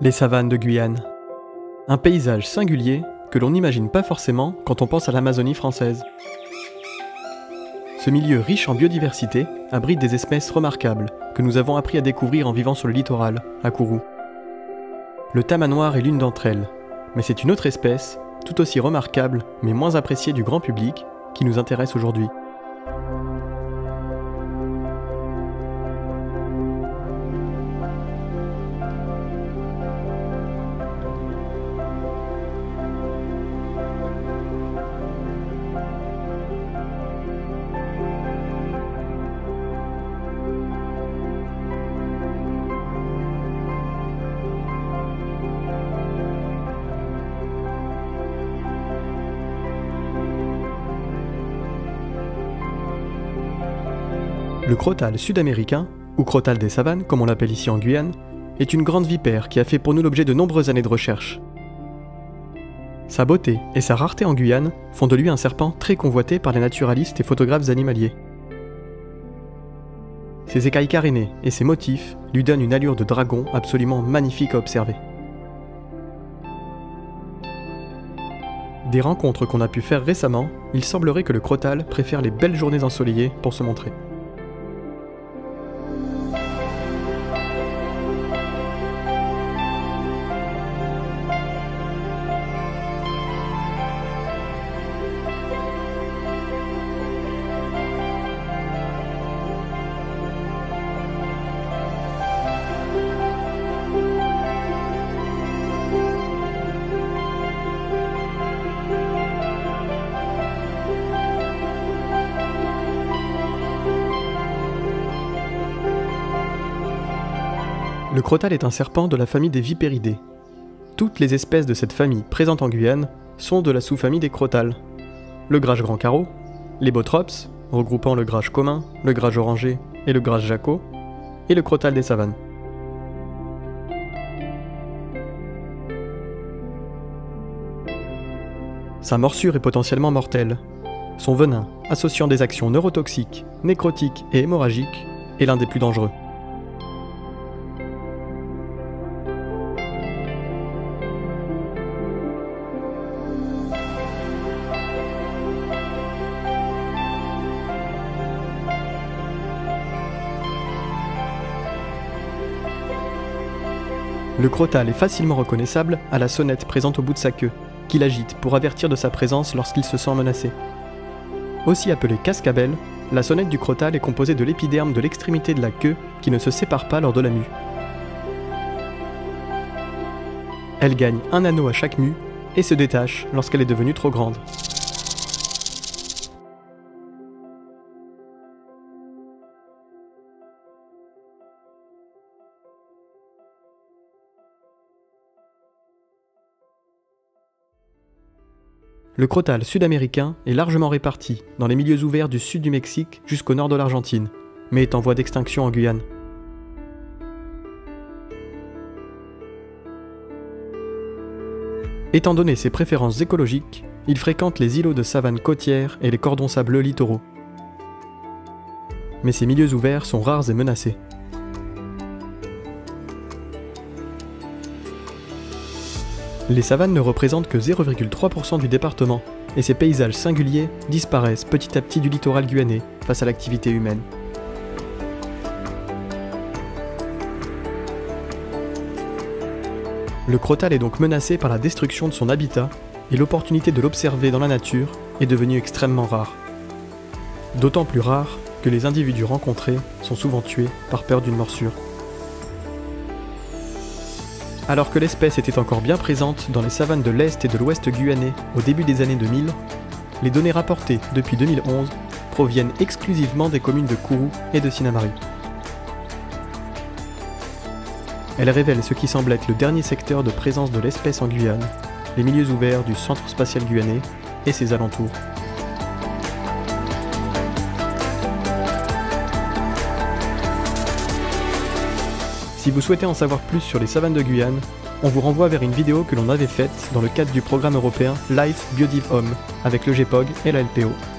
Les savanes de Guyane. Un paysage singulier que l'on n'imagine pas forcément quand on pense à l'Amazonie française. Ce milieu riche en biodiversité abrite des espèces remarquables que nous avons appris à découvrir en vivant sur le littoral, à Kourou. Le tama noir est l'une d'entre elles, mais c'est une autre espèce, tout aussi remarquable mais moins appréciée du grand public, qui nous intéresse aujourd'hui. Le crotale sud-américain, ou crotale des savanes comme on l'appelle ici en Guyane, est une grande vipère qui a fait pour nous l'objet de nombreuses années de recherche. Sa beauté et sa rareté en Guyane font de lui un serpent très convoité par les naturalistes et photographes animaliers. Ses écailles carénées et ses motifs lui donnent une allure de dragon absolument magnifique à observer. Des rencontres qu'on a pu faire récemment, il semblerait que le crotale préfère les belles journées ensoleillées pour se montrer. Le crotale est un serpent de la famille des Viperidae. Toutes les espèces de cette famille présentes en Guyane sont de la sous-famille des crotales. Le grage grand carreau, les botrops, regroupant le grage commun, le grage orangé et le grage jaco, et le crotale des savanes. Sa morsure est potentiellement mortelle. Son venin, associant des actions neurotoxiques, nécrotiques et hémorragiques, est l'un des plus dangereux. Le crotale est facilement reconnaissable à la sonnette présente au bout de sa queue, qu'il agite pour avertir de sa présence lorsqu'il se sent menacé. Aussi appelée cascabelle, la sonnette du crotale est composée de l'épiderme de l'extrémité de la queue qui ne se sépare pas lors de la mue. Elle gagne un anneau à chaque mue et se détache lorsqu'elle est devenue trop grande. Le crotale sud-américain est largement réparti dans les milieux ouverts du sud du Mexique jusqu'au nord de l'Argentine, mais est en voie d'extinction en Guyane. Étant donné ses préférences écologiques, il fréquente les îlots de savane côtière et les cordons sableux littoraux. Mais ces milieux ouverts sont rares et menacés. Les savanes ne représentent que 0,3% du département, et ces paysages singuliers disparaissent petit à petit du littoral guyanais face à l'activité humaine. Le crotale est donc menacé par la destruction de son habitat, et l'opportunité de l'observer dans la nature est devenue extrêmement rare. D'autant plus rare que les individus rencontrés sont souvent tués par peur d'une morsure. Alors que l'espèce était encore bien présente dans les savanes de l'Est et de l'Ouest guyanais au début des années 2000, les données rapportées depuis 2011 proviennent exclusivement des communes de Kourou et de Sinnamary. Elles révèlent ce qui semble être le dernier secteur de présence de l'espèce en Guyane, les milieux ouverts du Centre spatial guyanais et ses alentours. Si vous souhaitez en savoir plus sur les savanes de Guyane, on vous renvoie vers une vidéo que l'on avait faite dans le cadre du programme européen Life Biodive Homme avec le GEPOG et la LPO.